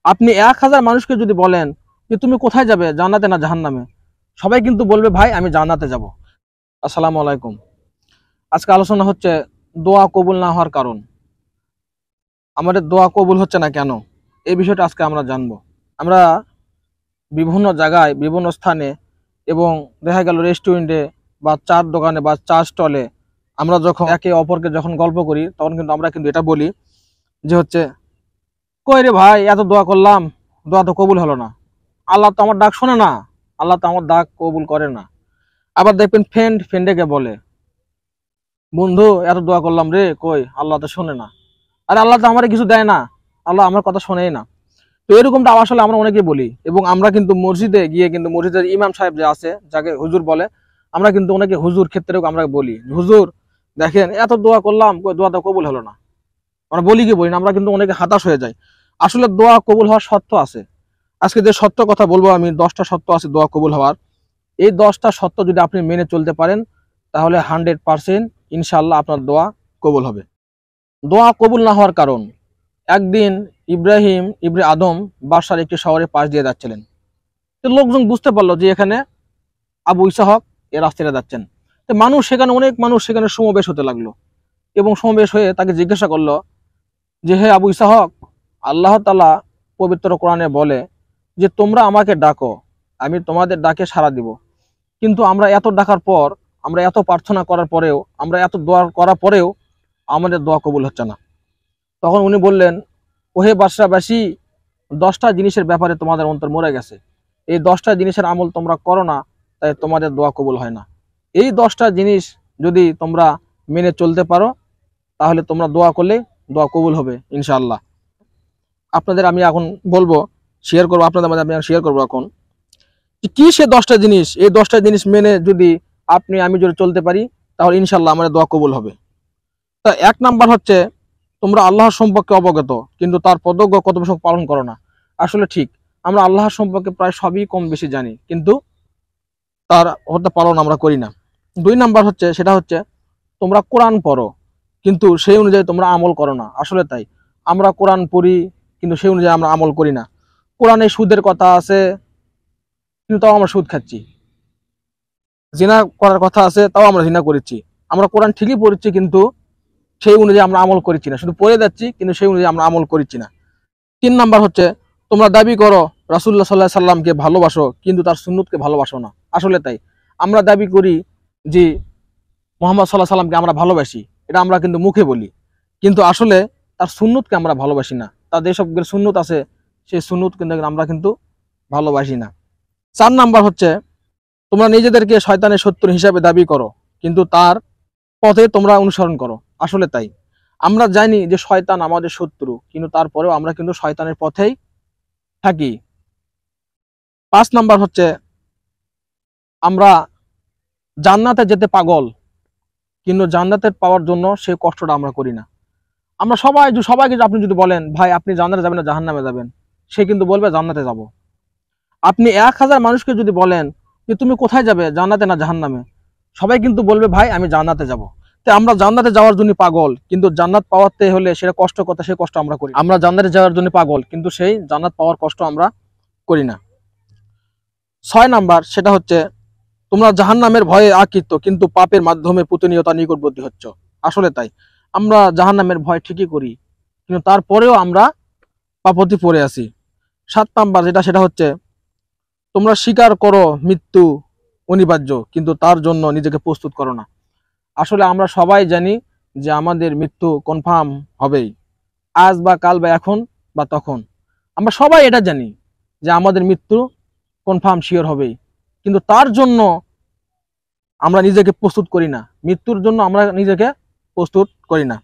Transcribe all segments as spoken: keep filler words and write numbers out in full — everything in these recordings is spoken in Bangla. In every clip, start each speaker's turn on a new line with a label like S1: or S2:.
S1: আপনি এক হাজার মানুষকে যদি বলেন যে তুমি কোথায় যাবে, জান্নাতে না জাহান্নামে, সবাই কিন্তু বলবে ভাই আমি জান্নাতে যাব। আসসালামু আলাইকুম। আজকে আলোচনা হচ্ছে দোয়া কবুল না হওয়ার কারণ। আমাদের দোয়া কবুল হচ্ছে না কেন, এই বিষয়টা আজকে আমরা জানবো। আমরা বিভিন্ন জায়গায় বিভিন্ন স্থানে এবং দেখা গেল রেস্টুরেন্টে বা চার দোকানে বা চা স্টলে আমরা যখন একে অপরকে যখন গল্প করি তখন কিন্তু আমরা কিন্তু এটা বলি যে হচ্ছে কই রে ভাই এত দোয়া করলাম, দোয়া তো কবুল হলো না, আল্লাহ তো আমার ডাক শোনে না, আল্লাহ তো আমার ডাক কবুল করে না। আবার দেখবেন ফ্রেন্ড ফ্রেন্ডকে বলে বন্ধু এত দোয়া করলাম রে, কই আল্লাহ তো শোনে না, আরে আল্লাহ তো আমার কিছু দেয় না, আল্লাহ আমার কথা শোনেই না। তো এরকমটা আসলে আমরা অনেকেই বলি এবং আমরা কিন্তু মসজিদে গিয়ে কিন্তু মসজিদের ইমাম সাহেব যে আছে যাকে হুজুর বলে, আমরা কিন্তু অনেকে হুজুর ক্ষেত্রেও আমরা বলি হুজুর দেখেন এত দোয়া করলাম, কই দোয়া তো কবুল হলো না। আমরা বলি কি বলি না, আমরা কিন্তু অনেকে হতাশ হয়ে যাই। আসলে দোয়া কবুল হওয়ার সত্য আছে। আজকে যে সত্য কথা বলবো আমি, দশটা সত্য আছে দোয়া কবুল হওয়ার। এই দশটা সত্য যদি আপনি মেনে চলতে পারেন তাহলে হান্ড্রেড পার্সেন্ট ইনশাল্লাহ আপনার দোয়া কবুল হবে। দোয়া কবুল না হওয়ার কারণ, একদিন ইব্রাহিম ইব্রে আদম বাদশার একটি শহরের পাশ দিয়ে যাচ্ছিলেন। তো লোকজন বুঝতে পারলো যে এখানে আবু ইসাহক এ রাস্তায় যাচ্ছেন। তো মানুষ সেখানে অনেক মানুষ সেখানে সমাবেশ হতে লাগলো এবং সমাবেশ হয়ে তাকে জিজ্ঞাসা করলো যে হে আবু ইসাহক, আল্লাহ তাআলা পবিত্র কোরআনে বলে যে তোমরা আমাকে ডাকো, আমি তোমাদের ডাকে সাড়া দিব, কিন্তু আমরা এত ডাকার পর, আমরা এত প্রার্থনা করার পরেও, আমরা এত দোয়া করার পরেও আমাদের দোয়া কবুল হচ্ছে না। তখন উনি বললেন ওহে বাদশাহবাসী, দশটা জিনিসের ব্যাপারে তোমাদের অন্তর মরে গেছে, এই দশটা জিনিসের আমল তোমরা করো না, তাই তোমাদের দোয়া কবুল হয় না। এই দশটা জিনিস যদি তোমরা মেনে চলতে পারো তাহলে তোমরা দোয়া করলে দোয়া কবুল হবে ইনশাআল্লাহ। আপনাদের আমি এখন বলবো, শেয়ার করবো আপনাদের মধ্যে, আমি শেয়ার করবো এখন কি সে দশটা জিনিস। এই দশটা জিনিস মেনে যদি আপনি আমি যদি চলতে পারি তাহলে ইনশাআল্লাহ আমাদের দোয়া কবুল হবে। তা এক নাম্বার হচ্ছে তোমরা আল্লাহর সম্পর্কে অবগত কিন্তু তার পদজ্ঞ কর্তব্য পালন করো না। আসলে ঠিক, আমরা আল্লাহর সম্পর্কে প্রায় সবই কম বেশি জানি কিন্তু তার হতে পালন আমরা করি না। দুই নাম্বার হচ্ছে সেটা হচ্ছে তোমরা কোরআন পড়ো কিন্তু সেই অনুযায়ী তোমরা আমল করো না। আসলে তাই, আমরা কোরআন পড়ি কিন্তু সেই অনুযায়ী আমরা আমল করি না। কোরআনে সুদের কথা আছে কিন্তু তাও আমরা সুদ খাচ্ছি, জিনা করার কথা আছে তাও আমরা জিনা করেছি। আমরা কোরআন ঠিকই পড়ছি কিন্তু সেই অনুযায়ী আমরা আমল করছি না, শুধু পড়ে যাচ্ছি কিন্তু সেই অনুযায়ী আমরা আমল করছি না। তিন নাম্বার হচ্ছে তোমরা দাবি করো রাসূলুল্লাহ সাল্লাল্লাহু আলাইহি সাল্লামকে ভালোবাসো কিন্তু তার সুন্নতকে ভালোবাসো না। আসলে তাই, আমরা দাবি করি যে মুহাম্মদ সাল্লাল্লাহু আলাইহি সাল্লামকে আমরা ভালোবাসি, এটা আমরা কিন্তু মুখে বলি, কিন্তু আসলে তার সুন্নতকে আমরা ভালোবাসি না। তার যেসব সুন্নত আছে সেই সুন্নত কিন্তু আমরা কিন্তু ভালোবাসি না। চার নাম্বার হচ্ছে তোমরা নিজেদেরকে শয়তানের শত্রু হিসাবে দাবি করো কিন্তু তার পথে তোমরা অনুসরণ করো। আসলে তাই, আমরা জানি যে শয়তান আমাদের শত্রু কিন্তু তারপরেও আমরা কিন্তু শয়তানের পথেই থাকি। পাঁচ নাম্বার হচ্ছে আমরা জান্নাতে যেতে পাগল কিন্তু জান্নাতে পাওয়ার জন্য সেই কষ্টটা আমরা করি না। আমরা সবাই সবাইকে আপনি যদি বলেন ভাই আপনি জান্নাতে যাবেন না জাহান্নামে যাবেন, সে কিন্তু বলবে জান্নাতে যাব। আপনি এক হাজার মানুষকে যদি বলেন যে তুমি কোথায় যাবে, জান্নাতে না জাহান্নামে, সবাই কিন্তু বলবে ভাই আমি জান্নাতে যাব। তো আমরা জান্নাতে যাওয়ার জন্য পাগল কিন্তু জান্নাত পাওয়াতে হলে সেটা কষ্ট করতে, সেই কষ্ট আমরা করি। আমরা জান্নাতে যাওয়ার জন্য পাগল কিন্তু সেই জান্নাত পাওয়ার কষ্ট আমরা করি না। ছয় নাম্বার সেটা হচ্ছে তোমরা জাহান্নামের ভয়ে আকৃত কিন্তু পাপের মাধ্যমে প্রতিনিয়ত নিকটবর্তী হচ্ছ। আসলে তাই, আমরা জাহান্নামের ভয় ঠিকই করি কিন্তু তারপরেও আমরা পাপতি পড়ে আছি। সাত নাম্বার যেটা সেটা হচ্ছে তোমরা স্বীকার করো মৃত্যু অনিবার্য কিন্তু তার জন্য নিজেকে প্রস্তুত করো না। আসলে আমরা সবাই জানি যে আমাদের মৃত্যু কনফার্ম হবেই, আজ বা কাল বা এখন বা তখন, আমরা সবাই এটা জানি যে আমাদের মৃত্যু কনফার্ম শিওর হবেই, কিন্তু তার জন্য আমরা নিজেকে প্রস্তুত করি না, মৃত্যুর জন্য আমরা নিজেকে প্রস্তুত করি না।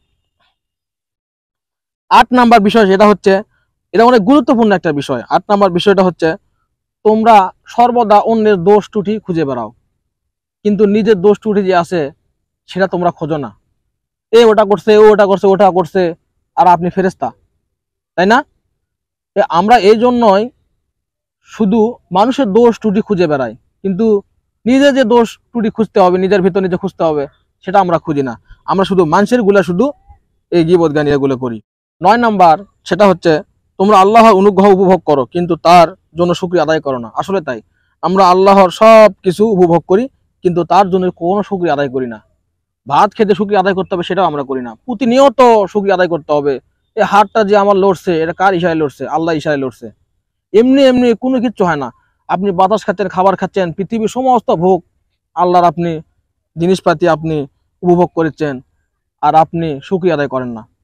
S1: আট নাম্বার বিষয় যেটা হচ্ছে, এটা অনেক গুরুত্বপূর্ণ একটা বিষয়। আট নাম্বার বিষয়টা হচ্ছে তোমরা সর্বদা অন্যের দোষ ত্রুটি খুঁজে বেড়াও কিন্তু নিজের দোষ ত্রুটি যে আছে সেটা তোমরা খোঁজো না। এ ওটা করছে, ও ওটা করছে, ওটা করছে, আর আপনি ফেরেশতা, তাই না? আমরা এই জন্যই শুধু মানুষের দোষ ত্রুটি খুঁজে বেড়াই কিন্তু নিজে যে দোষ ত্রুটি খুঁজতে হবে, নিজের ভিতর নিজে খুঁজতে হবে, সেটা আমরা খুঁজি না। আমরা শুধু মানুষের গুলা শুধু এই গীবত গান এগুলো করি। নয় নাম্বার সেটা হচ্ছে তোমরা আল্লাহর অনুগ্রহ উপভোগ করো কিন্তু তার জন্য শুকরিয়া আদায় করো না। আসলে তাই, আমরা আল্লাহর সব কিছু উপভোগ করি কিন্তু তার জন্য কোনো শুকরিয়া আদায় করি না। ভাত খেতে শুকরিয়া আদায় করতে হবে সেটাও আমরা করি না। প্রতিনিয়ত শুকরিয়া আদায় করতে হবে। এই হাতটা যে আমার লড়ছে, এটা কার ইশারায় লড়ছে? আল্লাহ ইশারায় লড়ছে। এমনি এমনি কোনো কিচ্ছু হয় না। আপনি বাতাস খাচ্ছেন, খাবার খাচ্ছেন, পৃথিবীর সমস্ত ভোগ আল্লাহর আপনি জিনিসপাতি আপনি উপভোগ করেছেন, আর আপনি শুকরিয়া আদায় করেন না।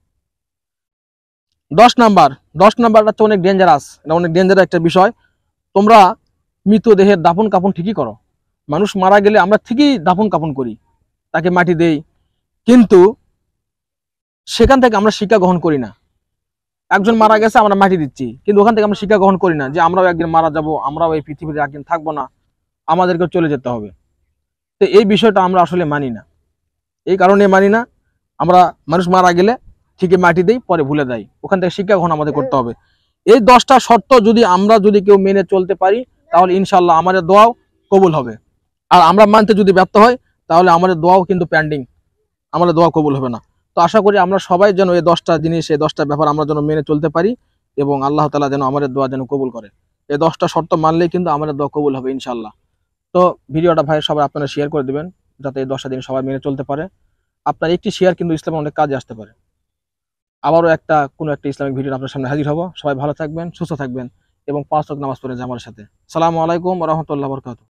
S1: দশ নাম্বার দশ নাম্বারটা হচ্ছে অনেক ডেঞ্জারাস, এটা অনেক ডেঞ্জারাস একটা বিষয়। তোমরা মৃতদেহের দাফন কাফন ঠিকই করো, মানুষ মারা গেলে আমরা ঠিকই দাফন কাফন করি, তাকে মাটি দেই, কিন্তু সেখান থেকে আমরা শিক্ষা গ্রহণ করি না। একজন মারা গেছে আমরা মাটি দিচ্ছি, কিন্তু ওখান থেকে আমরা শিক্ষা গ্রহণ করি না যে আমরাও একদিন মারা যাব, আমরাও এই পৃথিবীতে একদিন থাকবো না, আমাদেরকে চলে যেতে হবে। তো এই বিষয়টা আমরা আসলে মানি না। এই কারণে মানি না, আমরা মানুষ মারা গেলে ঠিকই মাটি দেই, পরে ভুলে যাই। ওখান থেকে শিক্ষা গ্রহণ আমাদের করতে হবে। এই দশটা শর্ত যদি আমরা যদি কেউ মেনে চলতে পারি, তাহলে ইনশাল্লাহ আমাদের দোয়াও কবুল হবে। আর আমরা মানতে যদি ব্যর্থ হয়, তাহলে আমাদের দোয়াও কিন্তু পেন্ডিং, আমাদের দোয়া কবুল হবে না। তো আশা করি আমরা সবাই যেন এই দশটা জিনিস, এই দশটা ব্যাপার আমরা যেন মেনে চলতে পারি, এবং আল্লাহ তাআলা যেন আমাদের দোয়া যেন কবুল করে। এই দশটা শর্ত মানলেই কিন্তু আমাদের দোয়া কবুল হবে ইনশাল্লাহ। তো ভিডিওটা ভাই সবাই আপনারা শেয়ার করে দেবেন, যাতে এই দশটা দিন সবাই মেনে চলতে পারে। আপনার একটি শেয়ার কিন্তু ইসলামের অনেক কাজে আসতে পারে। আবারও একটা কোনো একটা ইসলামিক ভিডিও আপনার সামনে হাজির হব। সবাই ভালো থাকবেন, সুস্থ থাকবেন, এবং পাঁচ ওয়াক্ত নামাজ পড়ে যান আমার সাথে। আসসালামু আলাইকুম ওয়া রাহমাতুল্লাহি ওয়া বারাকাতুহু।